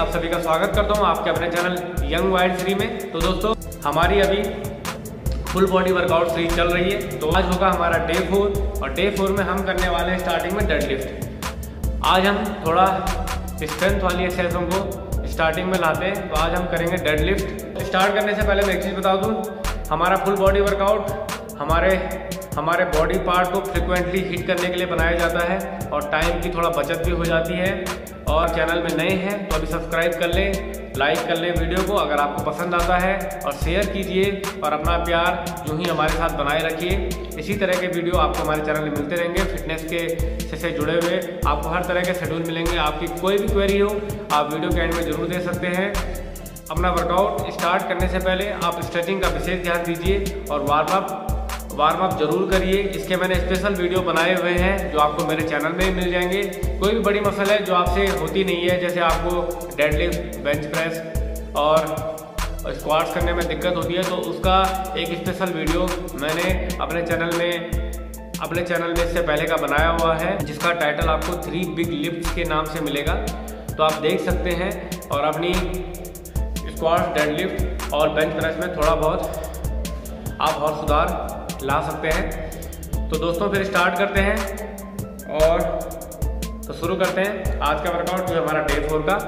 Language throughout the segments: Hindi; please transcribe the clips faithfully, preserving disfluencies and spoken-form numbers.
आप सभी का स्वागत करता हूं आपके अपने चैनल यंग वाइल्ड थ्री में। तो दोस्तों, हमारी अभी फुल बॉडी वर्कआउट सीरीज चल रही है। तो आज होगा हमारा डे फोर और डे फोर में हम करने वाले हैं स्टार्टिंग में डेडलिफ्ट। आज हम थोड़ा स्ट्रेंथ वाली एक्सरसाइजों को स्टार्टिंग में लाते हैं। तो आज हम करेंगे डेडलिफ्ट। स्टार्ट करने से पहले मैं एक चीज़ बता दूँ, हमारा फुल बॉडी वर्कआउट हमारे हमारे बॉडी पार्ट को फ्रिक्वेंटली हिट करने के लिए बनाया जाता है और टाइम की थोड़ा बचत भी हो जाती है। और चैनल में नए हैं तो अभी सब्सक्राइब कर लें, लाइक कर लें वीडियो को अगर आपको पसंद आता है, और शेयर कीजिए और अपना प्यार यूं ही हमारे साथ बनाए रखिए। इसी तरह के वीडियो आपको हमारे चैनल में मिलते रहेंगे। फिटनेस के से जुड़े हुए आपको हर तरह के शेड्यूल मिलेंगे। आपकी कोई भी क्वेरी हो आप वीडियो के एंड में ज़रूर दे सकते हैं। अपना वर्कआउट स्टार्ट करने से पहले आप स्ट्रेचिंग का विशेष ध्यान दीजिए और वार्म अप वार्म अप जरूर करिए। इसके मैंने स्पेशल वीडियो बनाए हुए हैं जो आपको मेरे चैनल में ही मिल जाएंगे। कोई भी बड़ी मसल है जो आपसे होती नहीं है, जैसे आपको डेडलिफ्ट, बेंच प्रेस और स्क्वाट्स करने में दिक्कत होती है, तो उसका एक स्पेशल वीडियो मैंने अपने चैनल में अपने चैनल में इससे पहले का बनाया हुआ है, जिसका टाइटल आपको थ्री बिग लिफ्ट्स के नाम से मिलेगा। तो आप देख सकते हैं और अपनी स्क्वाट्स, डेडलिफ्ट और बेंच प्रेस में थोड़ा बहुत आप और सुधार ला सकते हैं। तो दोस्तों, फिर स्टार्ट करते हैं और तो शुरू करते हैं आज का वर्कआउट जो है हमारा डे फोर का।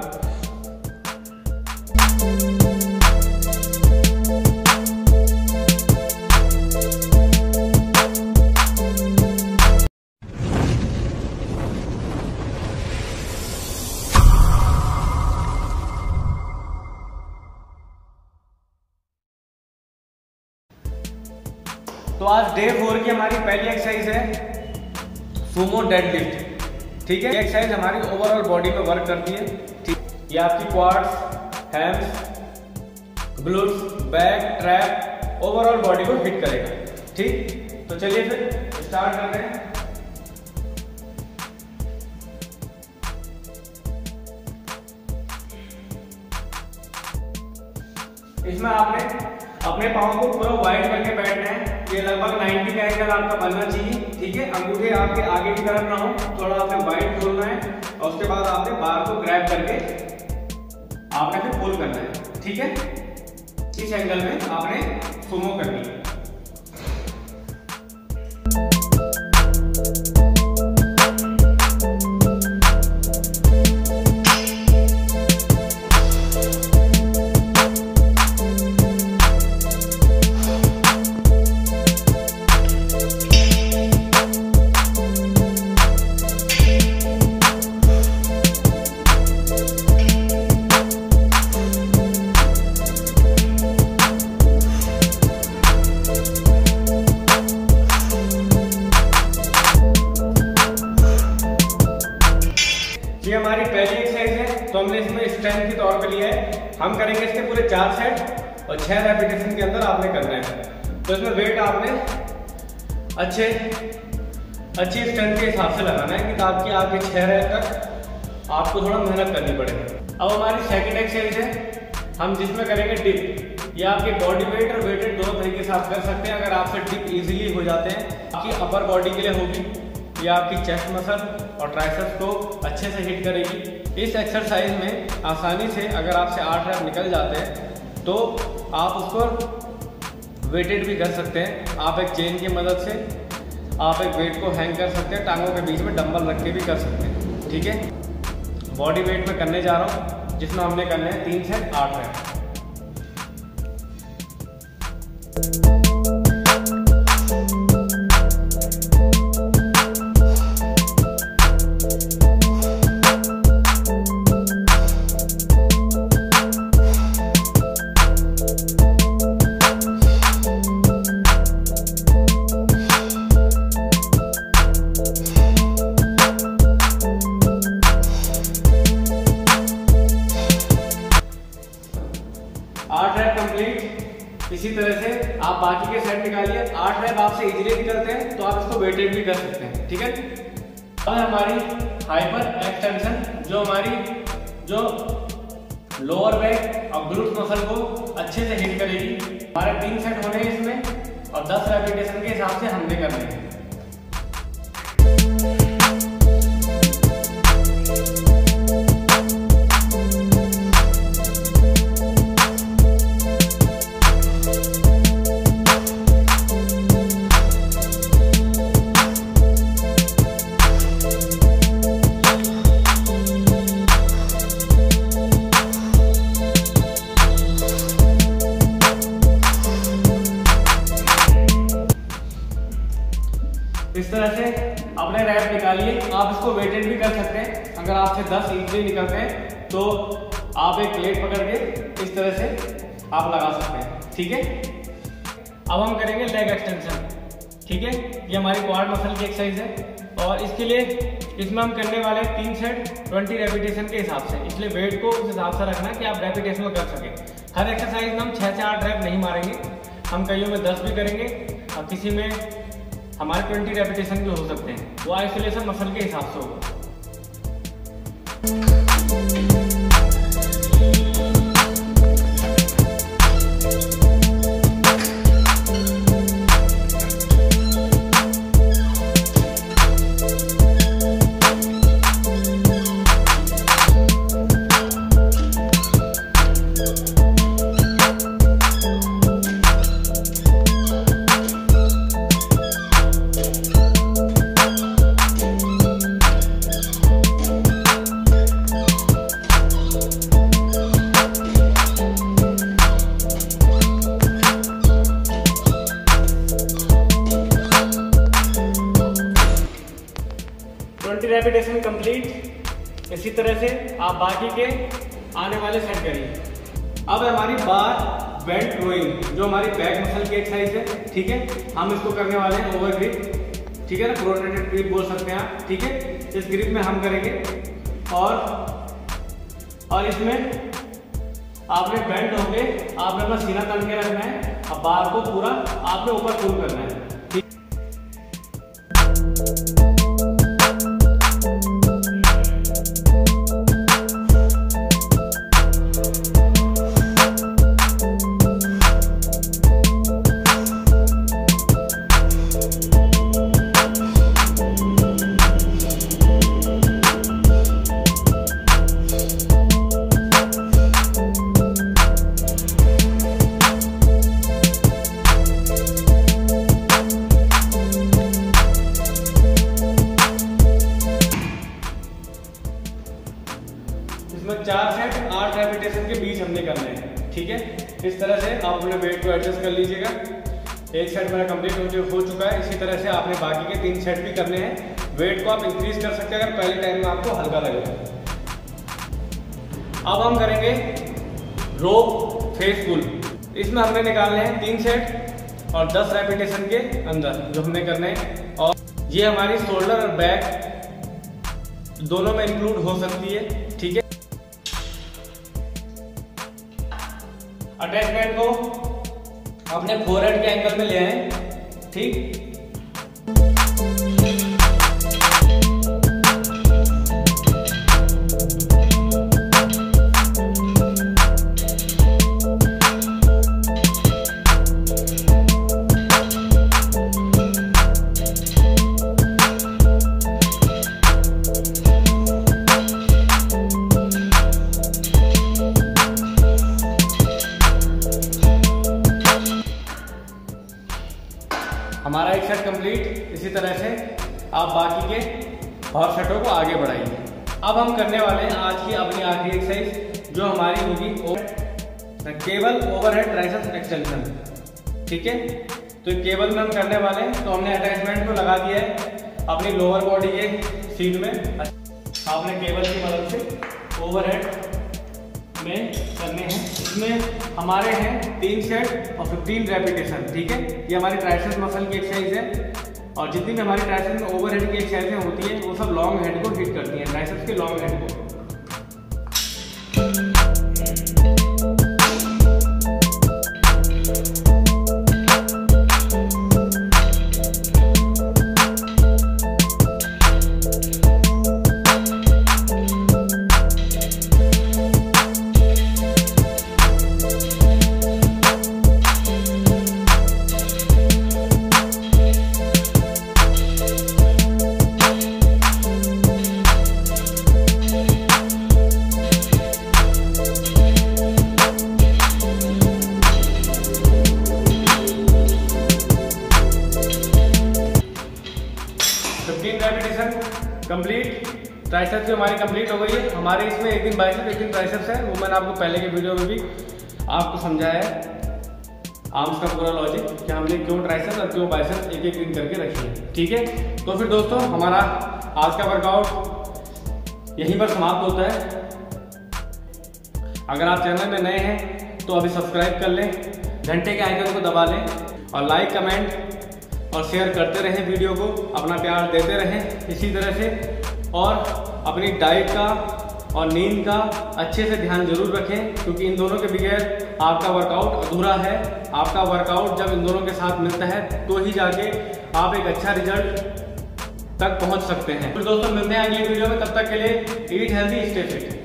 तो आज डे फोर की हमारी पहली एक्सरसाइज है सुमो डेडलिफ्ट। ठीक है, ये एक्सरसाइज हमारी ओवरऑल बॉडी में वर्क करती है। ठीक, ये आपकी quads, hams, glutes, back, trap, overall body को हिट करेगा। ठीक, तो चलिए फिर स्टार्ट करते हैं। इसमें आपने अपने पाँव को पूरा वाइड करके बैठना है। ये लगभग नब्बे का एंगल आपका बनना चाहिए। ठीक है, अंगूठे आपके आगे की तरफ ना हो, थोड़ा आपने वाइड खोलना है और उसके बाद आपने बार को ग्रैब करके आपने फिर पुल करना है। ठीक है, इस एंगल में आपने सुमो करनी है। ये हमारी पहली एक्सरसाइज है, तो हमने इसमें स्ट्रेंथ के तौर पे लिया है। हम करेंगे इसके पूरे चार सेट और छह रेपिटेशन के अंदर आपने करना है। तो इसमें वेट आपने अच्छे अच्छी स्ट्रेंथ के हिसाब से लगाना है कि ताकि आपके छह रेप तक आपको थोड़ा मेहनत करनी पड़ेगी। अब हमारी सेकंड एक्सरसाइज है, हम जिसमें करेंगे डिप। ये आपके बॉडी वेट और वेटेड दोनों तरीके से आप कर सकते हैं। अगर आपसे डिप इजीली हो जाते हैं, आपकी अपर बॉडी के लिए होगी, ये आपकी चेस्ट मसल और ट्राइसेप्स को अच्छे से हिट करेगी। इस एक्सरसाइज में आसानी से अगर आपसे आठ रैप निकल जाते हैं तो आप उसको वेटेड भी कर सकते हैं। आप एक चेन की मदद से आप एक वेट को हैंग कर सकते हैं, टांगों के बीच में डंबल रख के भी कर सकते हैं। ठीक है, बॉडी वेट में करने जा रहा हूँ, जिसमें हमने करने हैं तीन सेट आठ रैप। आठ रैप कंप्लीट। इसी तरह से आप बाकी के सेट निकालिए। आठ रैप आपसे इजीली निकलते हैं तो आप इसको वेटेड भी कर सकते हैं। ठीक है, अब हमारी हाइपर एक्सटेंशन जो हमारी जो लोअर बैक और ग्लूट्स मसल को अच्छे से हिट करेगी। हमारे तीन सेट होने हैं इसमें और दस रेपिटेशन के हिसाब से हमने करने हैं। इस तरह से अपने रैप निकालिए। आप इसको वेटेड भी कर सकते हैं। अगर आपसे दस इजीली निकलते हैं तो आप एक प्लेट पकड़ के इस तरह से आप लगा सकते हैं। ठीक है, अब हम करेंगे लेग एक्सटेंशन। ठीक है, ये हमारी क्वाड मसल की एक्सरसाइज है और इसके लिए इसमें हम करने वाले हैं तीन सेट ट्वेंटी रेपिटेशन के हिसाब से, इसलिए वेट को उस हिसाब से रखना कि आप रेपिटेशन में कर सकें। हर एक्सरसाइज में हम छः से आठ रैप नहीं मारेंगे, हम कईयों में दस भी करेंगे और किसी में हमारे ट्वेंटी रेपिटेशन भी हो सकते हैं। वो आइसोलेशन मसल के हिसाब से होगा। Twenty repetition complete. इसी तरह से आप बाकी के आने वाले सेट करिए। अब हमारी बार बेंट रोइंग, जो हमारी बैक मसल की एक्सरसाइज है। ठीक है, हम इसको करने वाले हैं ओवर ग्रिप। ठीक है ना, प्रोट्रेटेड ग्रिप बोल सकते हैं आप। ठीक है, इस ग्रिप में हम करेंगे और और इसमें आपने बेंट होके आपने अपना सीना तन के रखना है और बार को पूरा आपने ऊपर पुल करना है। इसमें चार सेट आठ रेपिटेशन के बीच हमने करने हैं। ठीक है, इस तरह से आप अपने वेट को एडजस्ट कर लीजिएगा। एक सेट मेरा कंप्लीट हो चुका है। इसी तरह से आपने बाकी के तीन सेट भी करने हैं। वेट को आप इंक्रीज कर सकते हैं अगर पहले टाइम में आपको हल्का लगे। अब हम करेंगे रोप फेस पुल। इसमें हमने निकालने हैं तीन सेट और दस रेपिटेशन के अंदर जो हमने करने हैं। और ये हमारी शोल्डर और बैक दोनों में इंक्लूड हो सकती है। ठीक है, अटैचमेंट को अपने फोरहेड के एंगल में ले आए। ठीक, हमारा एक सेट कंप्लीट। इसी तरह से आप बाकी के और सेटों को आगे बढ़ाइए। अब हम करने वाले हैं आज की अपनी आखिरी एक्सरसाइज, जो हमारी होगी केबल ओवरहेड ट्राइसेप्स एक्सटेंशन। ठीक है, तो केबल में हम करने वाले हैं। तो हमने अटैचमेंट को लगा दिया है अपनी लोअर बॉडी के सीट में। आपने केबल की मदद से ओवरहेड में करने हैं। इसमें हमारे हैं तीन सेट और पंद्रह रेपिटेशन। ठीक है, ये हमारी ट्राइसेप्स मसल की एक्सरसाइज है और जितनी भी हमारी ट्राइसेप्स में ओवरहेड की एक्सरसाइजें होती है वो सब लॉन्ग हेड को हिट करती हैं, ट्राइसेप्स के लॉन्ग हेड को। कंप्लीट ट्राइसेप्स भी हमारी कंप्लीट हो गई है। हमारे इसमें एक दिन बाइसेप्स एक दिन ट्राइसेप्स है, वो मैंने आपको पहले के वीडियो में भी आपको समझाया है। आर्म्स का पूरा लॉजिक कि हमने क्यों ट्राइसेप्स और क्यों बाइसेप्स एक एक दिन करके रखी है। ठीक है, तो फिर दोस्तों हमारा आज का वर्कआउट यहीं पर समाप्त होता है। अगर आप चैनल में नए हैं तो अभी सब्सक्राइब कर लें, घंटे के आइकन को दबा लें और लाइक कमेंट और शेयर करते रहें, वीडियो को अपना प्यार देते रहें इसी तरह से। और अपनी डाइट का और नींद का अच्छे से ध्यान जरूर रखें, क्योंकि इन दोनों के बगैर आपका वर्कआउट अधूरा है। आपका वर्कआउट जब इन दोनों के साथ मिलता है तो ही जाके आप एक अच्छा रिजल्ट तक पहुंच सकते हैं। तो दोस्तों मिलते हैं अगली वीडियो में, तब तक के लिए ईट हेल्दी स्टे फिट।